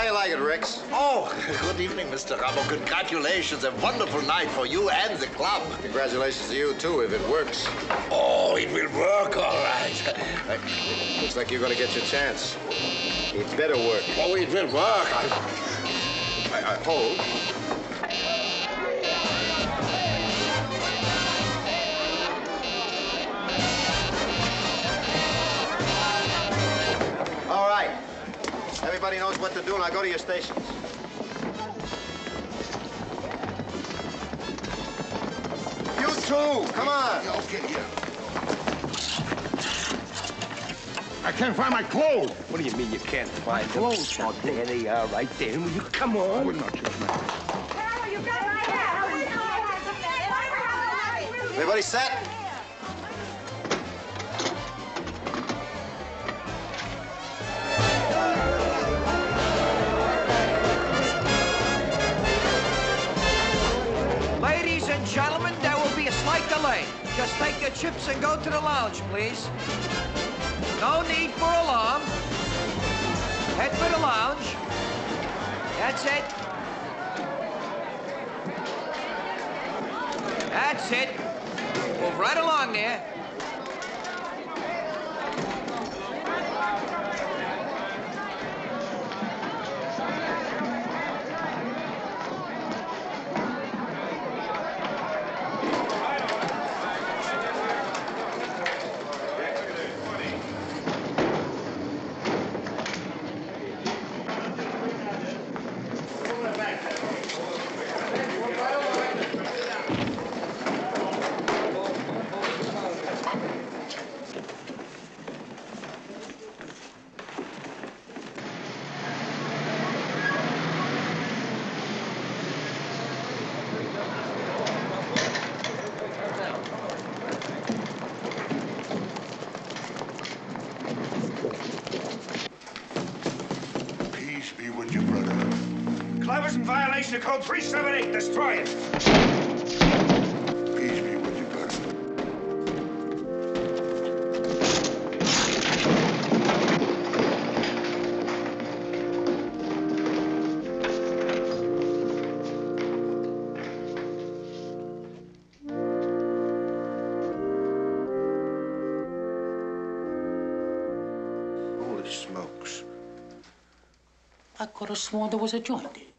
How you like it, Rex? Oh, good evening, Mr. Robbo. Congratulations. A wonderful night for you and the club. Congratulations to you, too, if it works. Oh, it will work, all right. Looks like you're gonna get your chance. It better work. Oh, it will work. I hold. All right. Everybody knows what to do. Now go to your stations. You two, come on. Okay, yeah. I can't find my clothes. What do you mean you can't find them? Clothes. Oh, there they are, right there. Will you come on? We're not just men. Everybody set? Ladies and gentlemen, there will be a slight delay. Just take your chips and go to the lounge, please. No need for alarm. Head for the lounge. That's it. That's it. Move right along there. Peace be with you, brother. Clever's in violation of code 378. Destroy it. Peace be with you, brother. Holy smokes. I could have sworn there was a joint here.